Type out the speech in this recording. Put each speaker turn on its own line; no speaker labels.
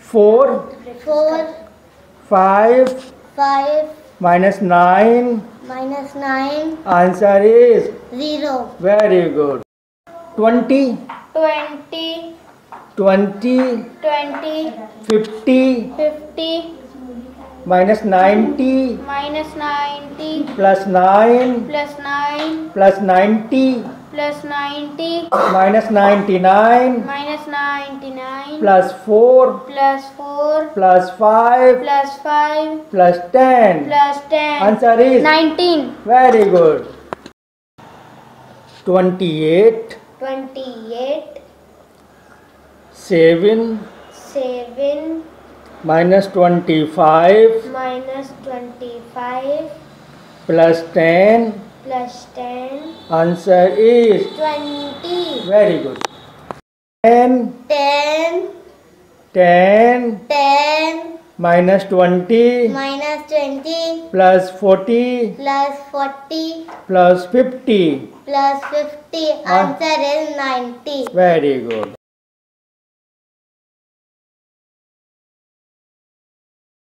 4,
4,
5,
5,
minus 9.
minus 9,
Answer is
0.
very good. 20,
20,
20,
20,
50,
50,
minus 90,
minus 90,
plus 9,
plus 9,
plus 90,
plus 90,
minus 99,
minus 99,
plus 4,
plus 4,
plus 5,
plus 5,
plus 10.
plus 10.
Answer is
19.
very good. 28,
28,
7,
7,
minus 25,
minus 25,
plus 10.
plus 10,
Answer is
20.
very good. 10,
10,
10,
10,
minus 20,
minus 20,
plus 40,
plus 40,
plus 50.
plus 50. Answer is 90.
Very good.